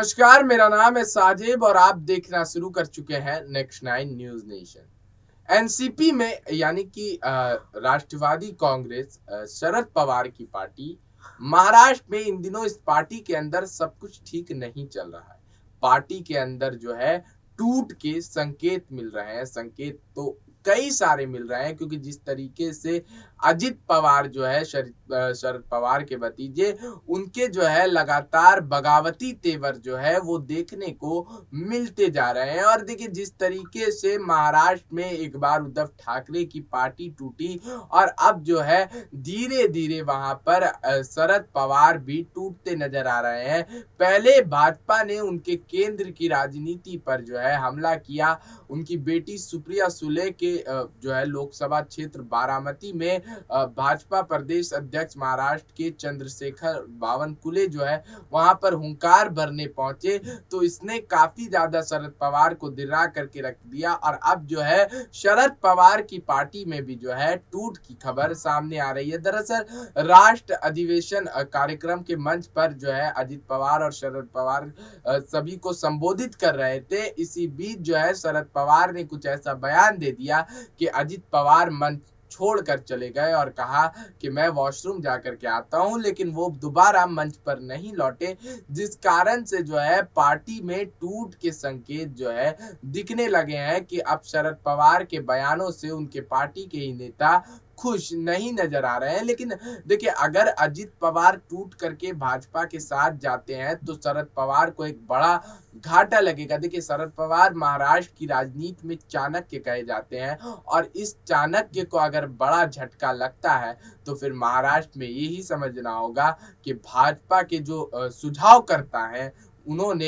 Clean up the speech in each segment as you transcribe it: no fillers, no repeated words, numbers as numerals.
नमस्कार, मेरा नाम है साजिब और आप देखना शुरू कर चुके हैं next nine news nation. NCP में यानी कि राष्ट्रवादी कांग्रेस शरद पवार की पार्टी महाराष्ट्र में इन दिनों इस पार्टी के अंदर सब कुछ ठीक नहीं चल रहा है। पार्टी के अंदर जो है टूट के संकेत मिल रहे हैं। संकेत तो कई सारे मिल रहे हैं क्योंकि जिस तरीके से अजित पवार जो है शरद पवार के भतीजे, उनके जो है लगातार बगावती तेवर जो है वो देखने को मिलते जा रहे हैं। और देखिए जिस तरीके से महाराष्ट्र में एक बार उद्धव ठाकरे की पार्टी टूटी और अब जो है धीरे धीरे वहां पर शरद पवार भी टूटते नजर आ रहे हैं। पहले भाजपा ने उनके केंद्र की राजनीति पर जो है हमला किया। उनकी बेटी सुप्रिया सुले के जो है लोकसभा क्षेत्र बारामती में भाजपा प्रदेश अध्यक्ष महाराष्ट्र के चंद्रशेखर बावनकुले जो है वहां पर हुंकार भरने पहुंचे, तो इसने काफी ज्यादा शरद पवार को दिर्रा करके रख दिया। और अब जो है शरद पवार की पार्टी में भी जो है टूट की खबर सामने आ रही है। दरअसल राष्ट्र अधिवेशन कार्यक्रम के मंच पर जो है अजित पवार और शरद पवार सभी को संबोधित कर रहे थे। इसी बीच जो है शरद पवार ने कुछ ऐसा बयान दे दिया कि अजित पवार मंच छोड़कर चले गए और कहा कि मैं वॉशरूम जाकर के आता हूं, लेकिन वो दोबारा मंच पर नहीं लौटे, जिस कारण से जो है पार्टी में टूट के संकेत जो है दिखने लगे हैं कि अब शरद पवार के बयानों से उनके पार्टी के ही नेता खुश नहीं नजर आ रहे हैं। लेकिन देखिए अगर अजित पवार टूट करके भाजपा के साथ जाते हैं तो शरद पवार को एक बड़ा घाटा लगेगा। देखिए शरद पवार महाराष्ट्र की राजनीति में चाणक्य कहे जाते हैं और इस चाणक्य को अगर बड़ा झटका लगता है तो फिर महाराष्ट्र में यही समझना होगा कि भाजपा के जो सुझावकर्ता हैं उन्होंने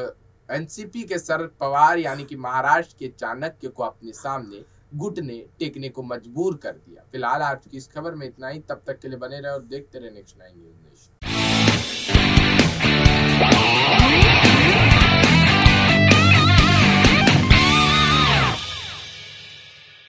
एनसीपी के शरद पवार यानी कि महाराष्ट्र के चाणक्य को अपने सामने घुटने टेकने को मजबूर कर दिया। फिलहाल आज की इस खबर में इतना ही। तब तक के लिए बने रहे और देखते रहे नेक्स्ट नाइन न्यूज नेशन।